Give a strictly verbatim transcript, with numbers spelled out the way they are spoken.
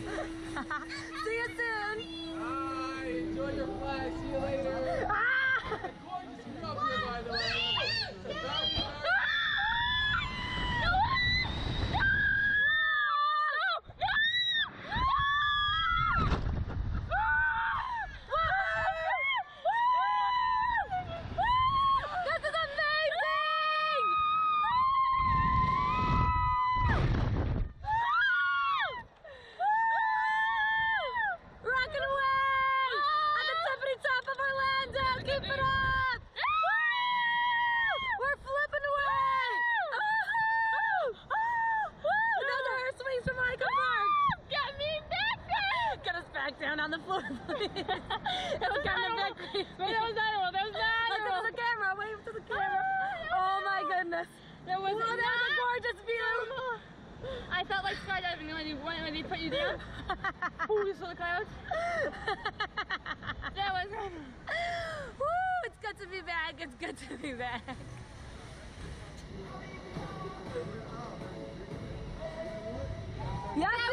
See you soon. Bye. Enjoy your flight. See you later. Ah! Gorgeous scrub here, by the way. Down on the floor, please. That's kind of back. Wait, that was not one. That was not Look to the camera. Wave to the camera. Oh my goodness. That was, oh, that was a gorgeous view. I felt like skydiving when they, when they put you down. Ooh, you saw the clouds? That was... Woo, it's good to be back. It's good to be back. Yes.